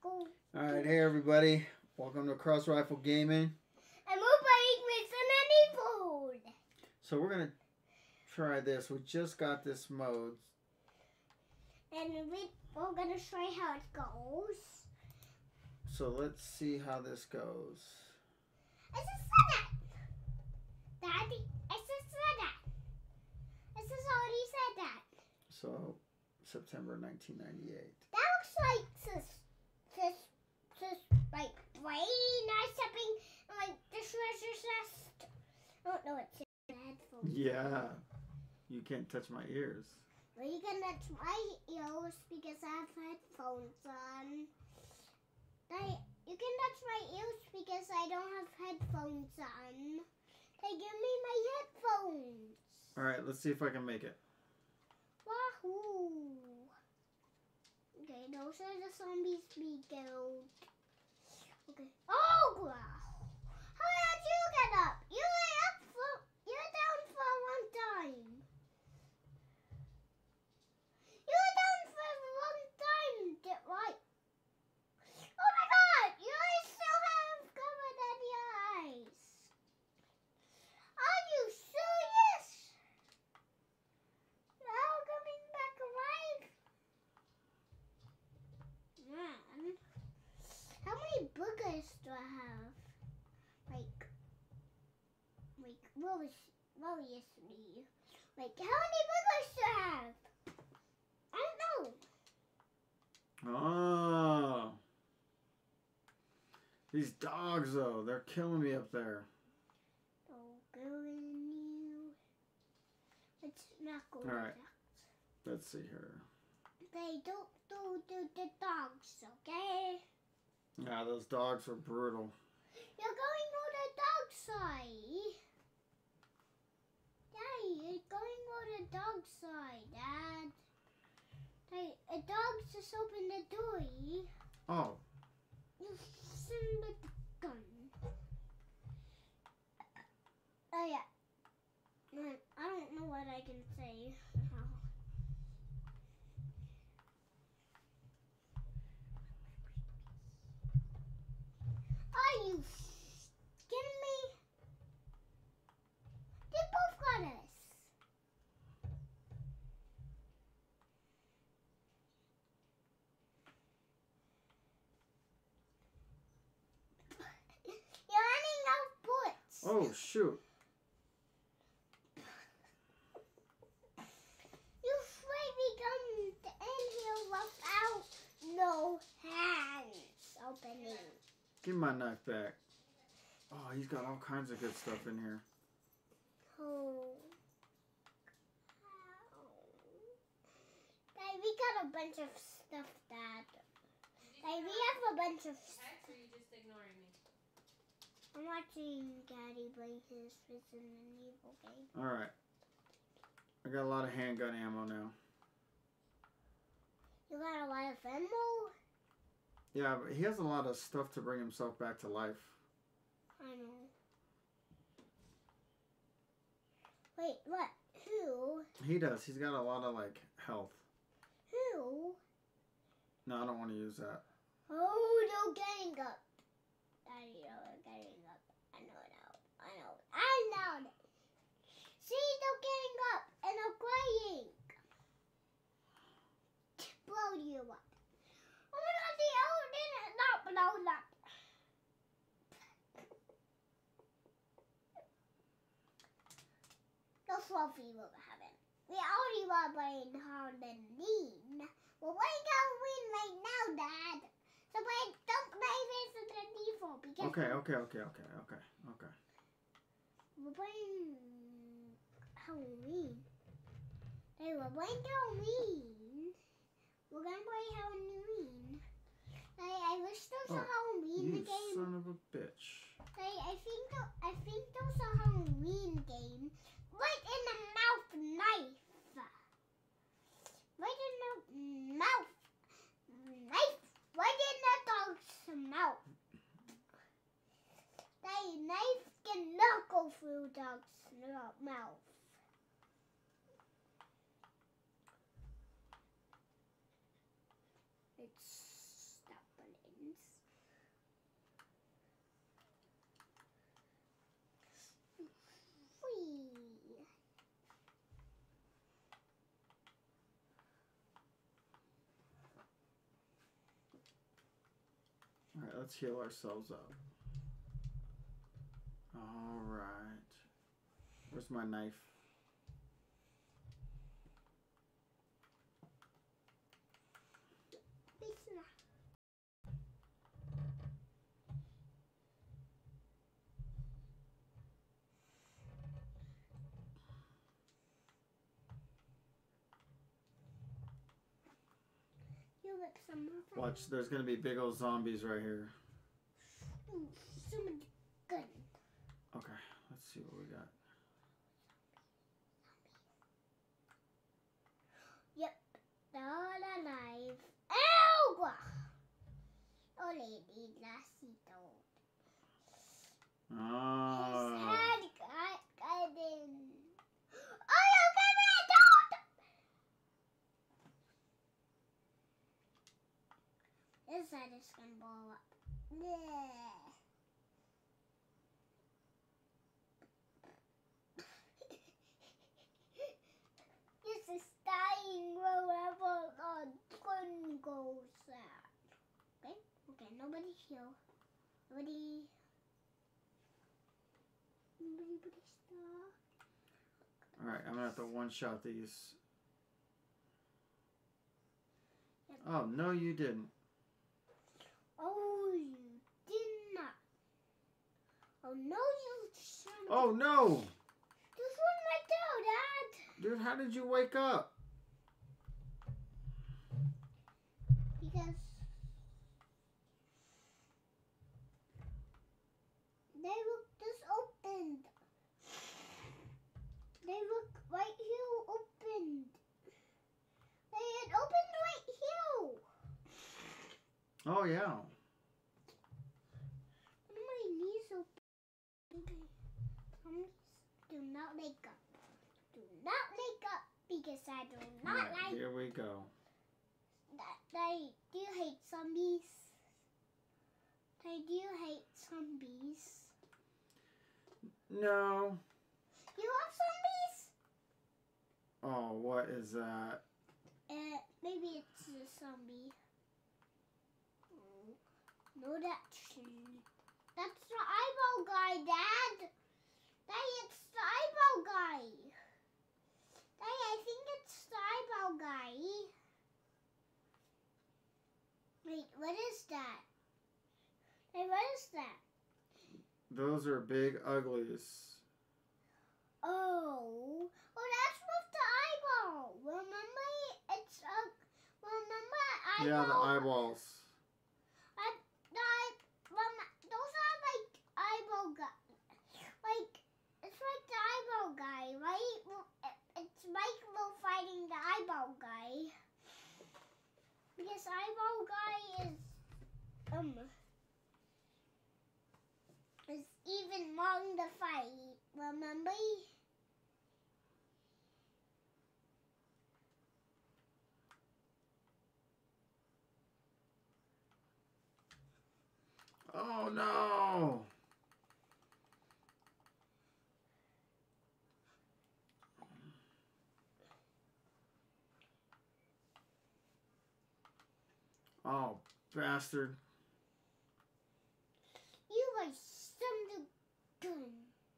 Go. Alright, hey everybody. Welcome to Cross Rifle Gaming. And we're playing Resident Evil. So we're going to try this. We just got this mode. And we're going to show you how it goes. So let's see how this goes. I just said that. Daddy, I just said that. I just already said that. So, September 1998. That looks like like brain or something, like the treasure chest. I don't know what's in the headphones. Yeah. You can't touch my ears. Well, you can touch my ears because I have headphones on. You can touch my ears because I don't have headphones on. They give me my headphones. Alright, let's see if I can make it. Wahoo! Okay, those are the zombies we killed. Okay. Oh wow! How did you get up? You're down for a long time. You were down for a long time, right? Oh my God! You still have covered in your eyes. Are you serious? Now coming back alive? Man, how many boogers do I have? Like seriously. Like, how many boogers do I have? I don't know. Oh. These dogs, though, they're killing me up there. Oh, killing you. Let's not go All right. to that. Let's see here. They don't do the dogs, okay? Yeah, those dogs are brutal. You're going to the dog side. Daddy, you're going to the dog side, Dad. Hey, a dog just opened the door. Oh. You send the gun. Oh, yeah. I don't know what I can say. Are you kidding me? They both got us. You're running out of bullets. Oh, shoot. You afraid we come in here without no hands opening. Give me my knife back. Oh, he's got all kinds of good stuff in here. Oh. Dad, we got a bunch of stuff, Dad. Dad, we have a bunch of stuff. Or are you just ignoring me? I'm watching Daddy play his Resident Evil game. Alright. I got a lot of handgun ammo now. You got a lot of ammo? Yeah, but he has a lot of stuff to bring himself back to life. I know. Wait, what? Who? He does. He's got a lot of, like, health. Who? No, I don't want to use that. Oh, no getting up. Daddy, no getting up. I know now. See, no getting up and I'm crying. Blow you up. Oh my God, the owl didn't not blow up. No fluffy will happen. We already were playing Halloween. We're playing Halloween right now, Dad. So don't play Resident Evil because Okay. we're playing Halloween. Hey, we're playing Halloween. We're gonna play Halloween. I wish there was a Halloween You game. son of a bitch. I think there's a Halloween game. Right in the mouth knife. Right in the mouth knife. Right in the dog's mouth. That knife cannot go through dog's mouth. It's stop button. Alright, let's heal ourselves up. Alright. Where's my knife? Watch, there's gonna be big old zombies right here. Ooh, some gun. Okay, let's see what we got. Yep, they're all alive. Ow! Oh, lady, Lassito. Oh. His head got in. Oh, no, come here, don't! His head is gonna blow up. Yeah. This is dying wherever the sun goes at. Okay? Okay, nobody heal. Nobody stop. Alright, I'm gonna have to one-shot these. Oh, no you didn't. Oh, you did not. Oh, no, you shouldn't. Oh, no! This one right there, Dad. Dude, how did you wake up? Because they look just opened. They look right here opened. They had opened right here. Oh, yeah. My knees open. Okay. Do not wake up. Do not wake up because I do not Alright, like here we go. that. Do you hate zombies? Do you hate zombies? No. You love zombies? Oh, what is that? Maybe it's a zombie. No, that's the eyeball guy, Dad. It's the eyeball guy. I think it's the eyeball guy. Wait, what is that? Hey, what is that? Those are big uglies. Oh, that's with the eyeball. Remember, remember eyeball? Yeah, the eyeballs. Those are like eyeball guy. Like, it's like the eyeball guy, right? It's Michael fighting the eyeball guy. Because eyeball guy is even won the fight. Remember? Oh, no. Oh, bastard. You are some gun.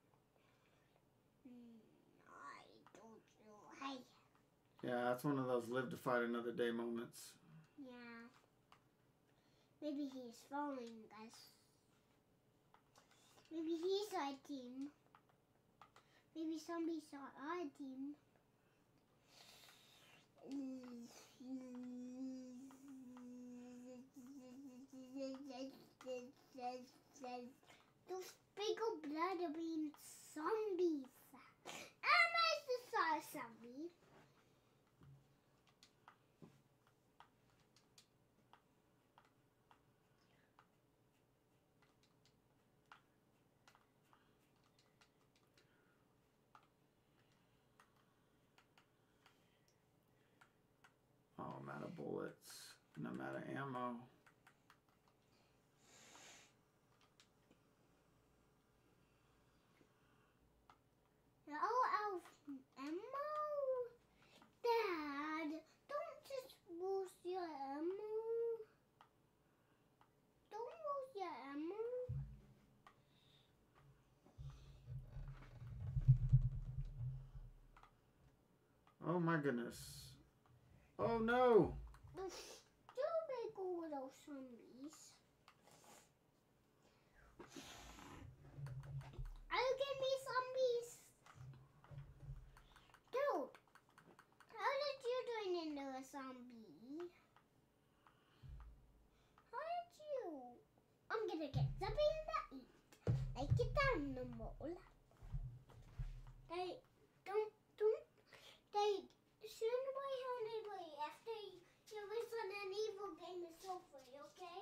I told you. Hey. Yeah, that's one of those live to fight another day moments. Yeah. Maybe he's following us. Maybe he's our team. Maybe zombies are our team. Those big old blood mean zombies. And I just saw a zombie. Oh, I'm out of bullets. And I'm out of ammo. You're all out of ammo? Dad, don't just lose your ammo. Don't Oh my goodness. Oh no. There's two big little zombies. Are you giving me zombies? Dude, how did you turn into a zombie? How did you? I'm gonna get something to eat. Like it animal. They don't. Soon my honey after you listen an evil game is over, okay?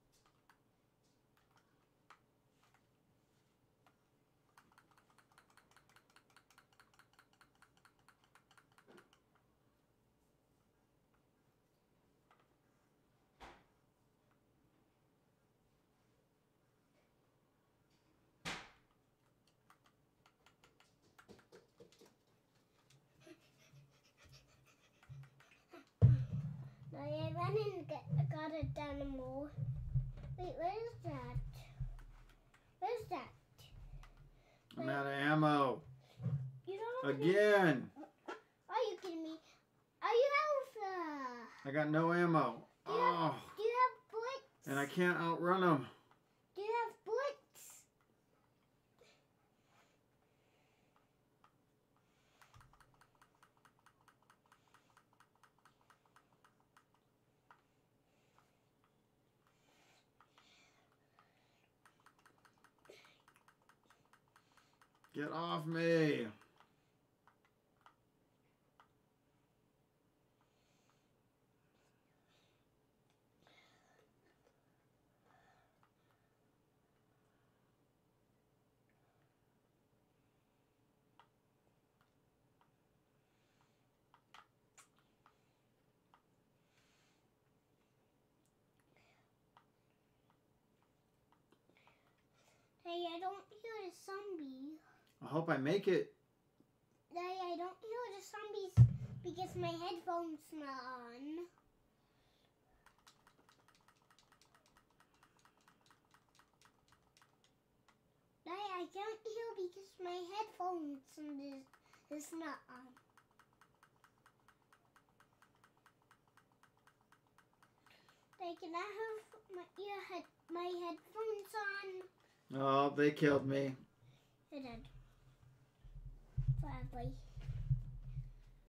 Now I ran and got a animal. Wait, where's that? Where's that? I'm out of ammo. You don't have Again. Are you kidding me? Are you I got no ammo. Do you have bullets? And I can't outrun them. Do you have bullets? Get off me. Hey, I don't hear a zombie. I hope I make it. Hey, I don't hear the zombies because my headphones not on. Hey, I can't hear because my headphones is not on. Hey, can I have my headphones on? Oh, they killed me. They did. Probably.